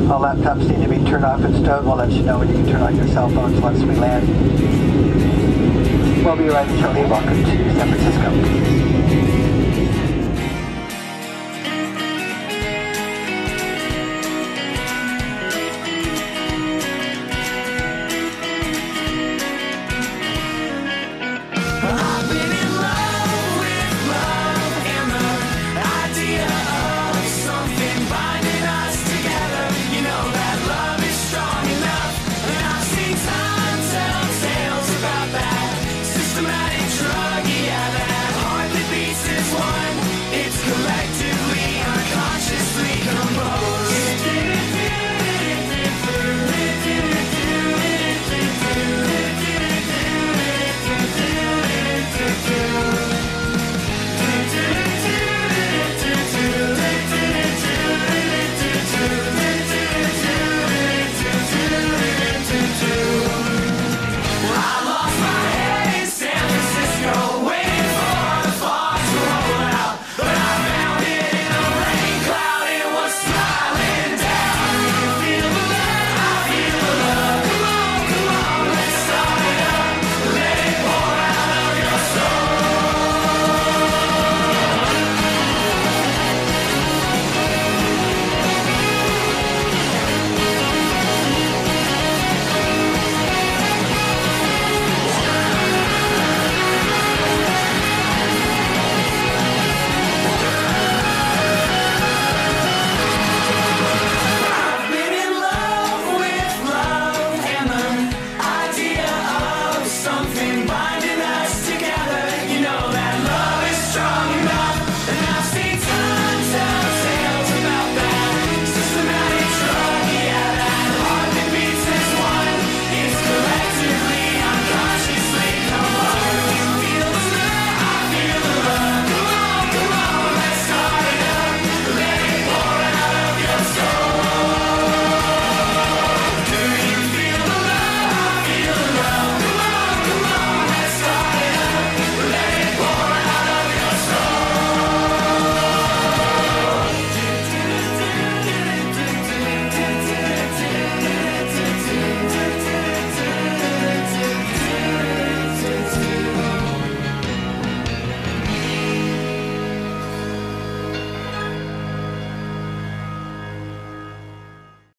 All laptops need to be turned off and stowed. We'll let you know when you can turn on your cell phones once we land. We'll be arriving shortly. Welcome to San Francisco.